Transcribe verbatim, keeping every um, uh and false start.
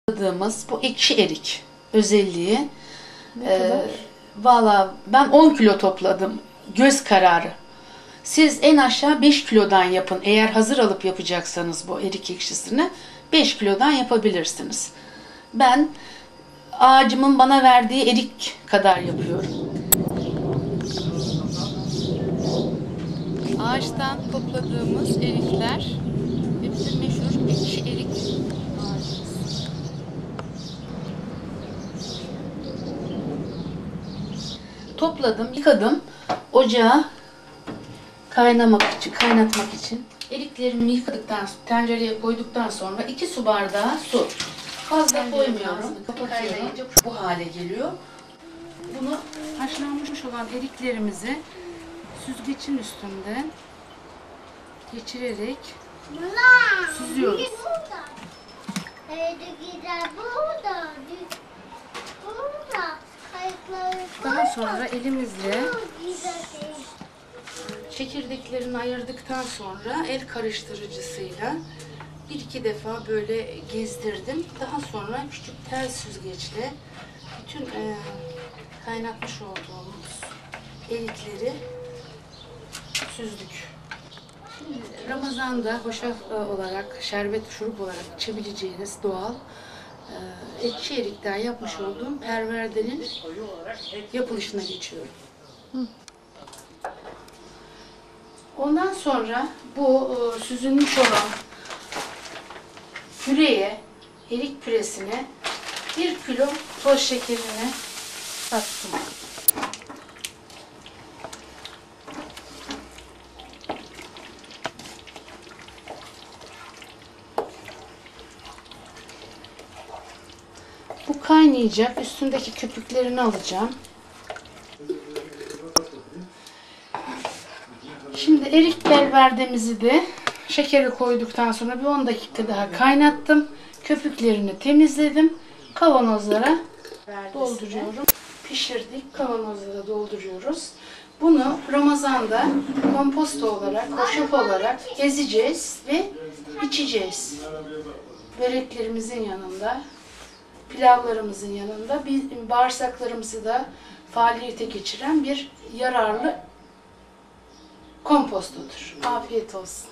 Topladığımız bu ekşi erik özelliği. Ne kadar? E, Valla ben on kilo topladım. Göz kararı. Siz en aşağı beş kilodan yapın. Eğer hazır alıp yapacaksanız bu erik ekşisini beş kilodan yapabilirsiniz. Ben ağacımın bana verdiği erik kadar yapıyorum. Ağaçtan topladığımız erikler ve bizim meşhur ekşi erik ağacımız. Topladım, yıkadım. Ocağa kaynamak için, kaynatmak için. Eriklerimi yıkadıktan, tencereye koyduktan sonra iki su bardağı su. Fazla koymuyorum. Kaynayınca bu hale geliyor. Bunu haşlanmış olan eriklerimizi süzgecin üstünde geçirerek süzüyoruz. Daha sonra elimizle çekirdeklerini ayırdıktan sonra el karıştırıcısıyla bir iki defa böyle gezdirdim. Daha sonra küçük tel süzgeçle bütün e, kaynatmış olduğumuz erikleri süzdük. Şimdi Ramazan'da hoşaf olarak, şerbet şurup olarak içebileceğiniz doğal e, ekşi erikten yapmış olduğum perverdenin yapılışına geçiyorum. Hı. Ondan sonra bu e, süzülmüş olan püreye, erik püresine bir kilo toz şekerini kattım. Bu kaynayacak. Üstündeki köpüklerini alacağım. Şimdi erik belverdemizi de şekeri koyduktan sonra bir on dakika daha kaynattım. Köpüklerini temizledim. Kavanozlara dolduruyorum. Pişirdik. Kavanozlara dolduruyoruz. Bunu Ramazan'da komposto olarak, hoşaf olarak ezeceğiz ve içeceğiz. Böreklerimizin yanında, pilavlarımızın yanında bir bağırsaklarımızı da faaliyete geçiren bir yararlı kompostodur. Afiyet olsun.